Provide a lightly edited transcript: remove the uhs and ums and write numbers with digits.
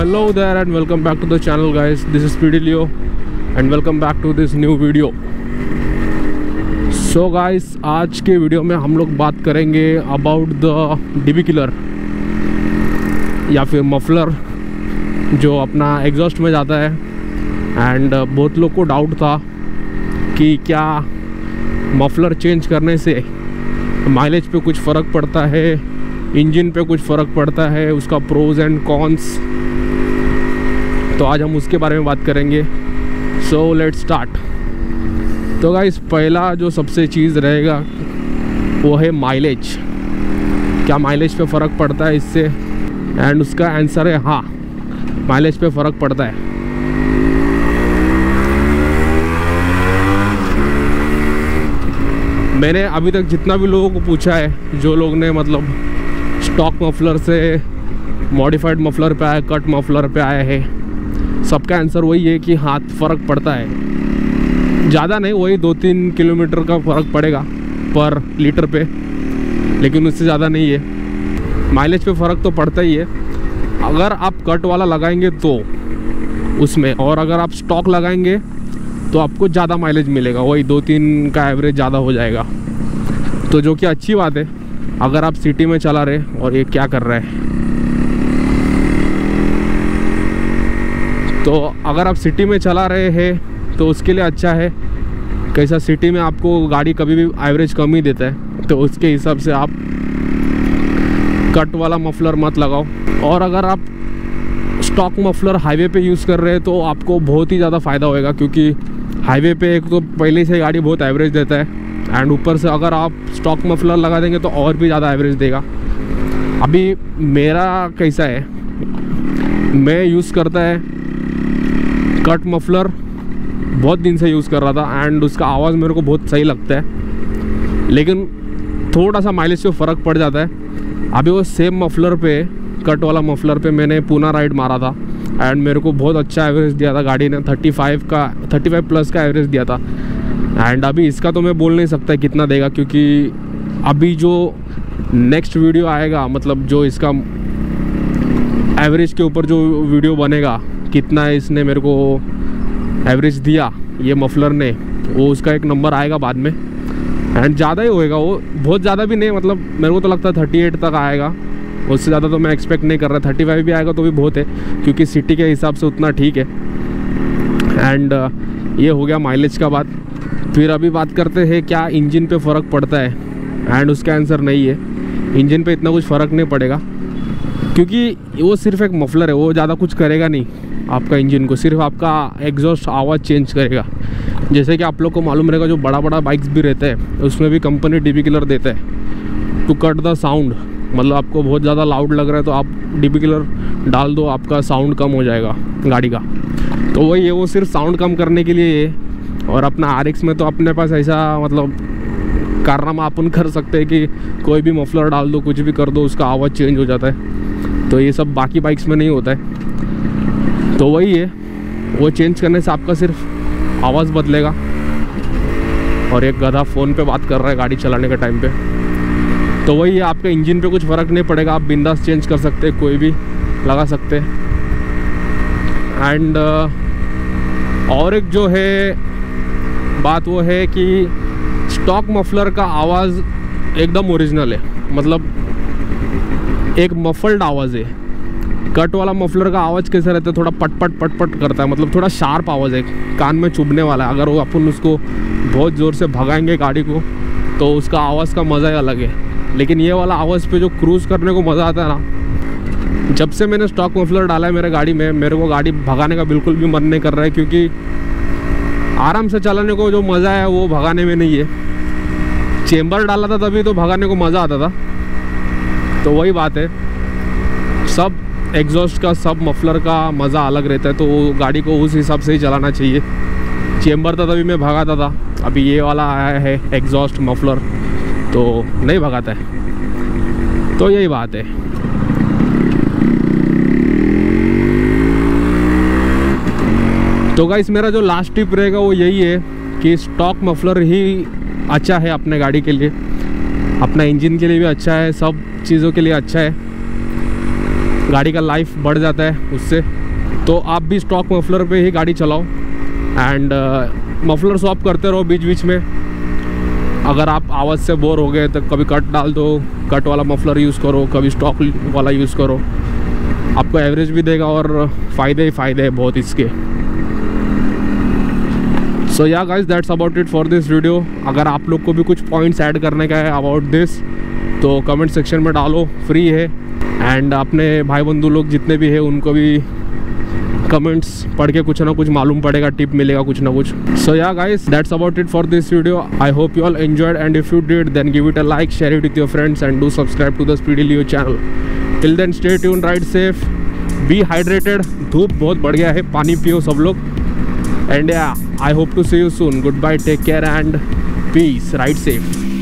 hello there and welcome back to the channel guys. This is PD Leo and welcome back to this new video. So guys, आज के video में हम लोग बात करेंगे about the dB killer या फिर मफलर जो अपना एग्जॉस्ट में जाता है। एंड बहुत लोग को डाउट था कि क्या मफलर चेंज करने से माइलेज पे कुछ फ़र्क पड़ता है, इंजन पे कुछ फ़र्क पड़ता है, उसका प्रोज एंड कॉन्स। तो आज हम उसके बारे में बात करेंगे। So let's start. तो गाइस, पहला जो सबसे चीज़ रहेगा वो है माइलेज। क्या माइलेज पे फ़र्क पड़ता है इससे? एंड उसका आंसर है हाँ, माइलेज पे फ़र्क पड़ता है। मैंने अभी तक जितना भी लोगों को पूछा है, जो लोग ने मतलब स्टॉक मफलर से मॉडिफाइड मफलर पे आए, कट मफलर पे आए हैं, सबका आंसर वही है कि हाँ फ़र्क पड़ता है। ज़्यादा नहीं, वही 2-3 किलोमीटर का फ़र्क पड़ेगा पर लीटर पे, लेकिन उससे ज़्यादा नहीं है। माइलेज पे फ़र्क तो पड़ता ही है अगर आप कट वाला लगाएंगे तो उसमें, और अगर आप स्टॉक लगाएंगे तो आपको ज़्यादा माइलेज मिलेगा, वही 2-3 का एवरेज ज़्यादा हो जाएगा। तो जो कि अच्छी बात है अगर आप सिटी में चला रहे। और ये क्या कर रहा है, तो अगर आप सिटी में चला रहे हैं तो उसके लिए अच्छा है। कैसा, सिटी में आपको गाड़ी कभी भी एवरेज कम ही देता है, तो उसके हिसाब से आप कट वाला मफलर मत लगाओ। और अगर आप स्टॉक मफलर हाईवे पे यूज़ कर रहे हैं तो आपको बहुत ही ज़्यादा फ़ायदा होएगा, क्योंकि हाईवे पे एक तो पहले से गाड़ी बहुत एवरेज देता है, एंड ऊपर से अगर आप स्टॉक मफलर लगा देंगे तो और भी ज़्यादा एवरेज देगा। अभी मेरा कैसा है, मैं यूज़ करता है कट मफलर, बहुत दिन से यूज़ कर रहा था, एंड उसका आवाज़ मेरे को बहुत सही लगता है, लेकिन थोड़ा सा माइलेज पे फ़र्क पड़ जाता है। अभी वो सेम मफलर पे, कट वाला मफलर पे मैंने पूना राइड मारा था एंड मेरे को बहुत अच्छा एवरेज दिया था गाड़ी ने, 35 प्लस का एवरेज दिया था। एंड अभी इसका तो मैं बोल नहीं सकता कितना देगा, क्योंकि अभी जो नेक्स्ट वीडियो आएगा, मतलब जो इसका एवरेज के ऊपर जो वीडियो बनेगा, कितना इसने मेरे को एवरेज दिया ये मफलर ने, वो उसका एक नंबर आएगा बाद में। एंड ज़्यादा ही होएगा वो, बहुत ज़्यादा भी नहीं, मतलब मेरे को तो लगता है 38 तक आएगा, उससे ज़्यादा तो मैं एक्सपेक्ट नहीं कर रहा। 35 भी आएगा तो भी बहुत है, क्योंकि सिटी के हिसाब से उतना ठीक है। एंड ये हो गया माइलेज का बात। फिर अभी बात करते हैं क्या इंजन पे फ़र्क पड़ता है, एंड उसका आंसर नहीं है, इंजन पे इतना कुछ फ़र्क नहीं पड़ेगा, क्योंकि वो सिर्फ एक मफलर है, वो ज़्यादा कुछ करेगा नहीं आपका इंजन को, सिर्फ आपका एग्जॉस्ट आवाज़ चेंज करेगा। जैसे कि आप लोग को मालूम रहेगा, जो बड़ा बड़ा बाइक्स भी रहते हैं उसमें भी कंपनी डीबी किलर देता है टू कट द साउंड। मतलब आपको बहुत ज़्यादा लाउड लग रहा है तो आप डीबी किलर डाल दो, आपका साउंड कम हो जाएगा गाड़ी का। तो वही है, वो सिर्फ साउंड कम करने के लिए है। और अपना RX में तो अपने पास ऐसा मतलब कारनामा अपन कर सकते हैं कि कोई भी मफलर डाल दो, कुछ भी कर दो, उसका आवाज़ चेंज हो जाता है। तो ये सब बाकी बाइक्स में नहीं होता है। तो वही है, वो चेंज करने से आपका सिर्फ आवाज़ बदलेगा। और एक गधा फ़ोन पे बात कर रहा है गाड़ी चलाने के टाइम पे। तो वही है, आपके इंजन पे कुछ फ़र्क नहीं पड़ेगा, आप बिंदास चेंज कर सकते हैं, कोई भी लगा सकते हैं। एंड और एक जो है बात, वो है कि स्टॉक मफलर का आवाज़ एकदम ओरिजिनल है, मतलब एक मफल्ड आवाज़ है। कट वाला मफलर का आवाज़ कैसा रहता है, थोड़ा पट पट करता है, मतलब थोड़ा शार्प आवाज़ है, कान में चुभने वाला है। अगर वो अपन उसको बहुत ज़ोर से भगाएंगे गाड़ी को तो उसका आवाज़ का मज़ा ही अलग है। लेकिन ये वाला आवाज़ पे जो क्रूज़ करने को मज़ा आता है ना, जब से मैंने स्टॉक मफलर डाला है मेरे गाड़ी में, मेरे को गाड़ी भगाने का बिल्कुल भी मन नहीं कर रहा है, क्योंकि आराम से चलाने को जो मज़ा है वो भगाने में नहीं है। चेम्बर डाला था तभी तो भगाने को मज़ा आता था। तो वही बात है, सब एग्जॉस्ट का, सब मफलर का मज़ा अलग रहता है, तो वो गाड़ी को उस हिसाब से ही चलाना चाहिए। चेम्बर था तभी मैं भगाता था, अभी ये वाला आया है एग्जॉस्ट मफलर तो नहीं भगाता है। तो यही बात है। तो गाइस, मेरा जो लास्ट टिप रहेगा वो यही है कि स्टॉक मफलर ही अच्छा है अपने गाड़ी के लिए, अपना इंजन के लिए भी अच्छा है, सब चीज़ों के लिए अच्छा है। गाड़ी का लाइफ बढ़ जाता है उससे। तो आप भी स्टॉक मफलर पे ही गाड़ी चलाओ एंड मफलर स्वैप करते रहो बीच बीच में। अगर आप आवाज़ से बोर हो गए तो कभी कट डाल दो, कट वाला मफलर यूज़ करो, कभी स्टॉक वाला यूज़ करो, आपको एवरेज भी देगा और फ़ायदे ही फ़ायदे हैं बहुत इसके। So yeah guys, that's about it for this video. अगर आप लोग को भी कुछ पॉइंट्स ऐड करने का है अबाउट दिस तो कमेंट सेक्शन में डालो, फ्री है। एंड अपने भाई बंधु लोग जितने भी हैं उनको भी कमेंट्स पढ़ के कुछ ना कुछ मालूम पड़ेगा, टिप मिलेगा कुछ ना कुछ। So yeah guys, that's about it for this video. I hope you all enjoyed and if you did then give it a like, share it with your friends and do subscribe to the speedy Leo channel. Till then stay tune, ride safe, be hydrated. धूप बहुत बढ़ गया है, पानी पियो सब लोग। And yeah, I hope to see you soon. Goodbye, take care and peace, ride safe.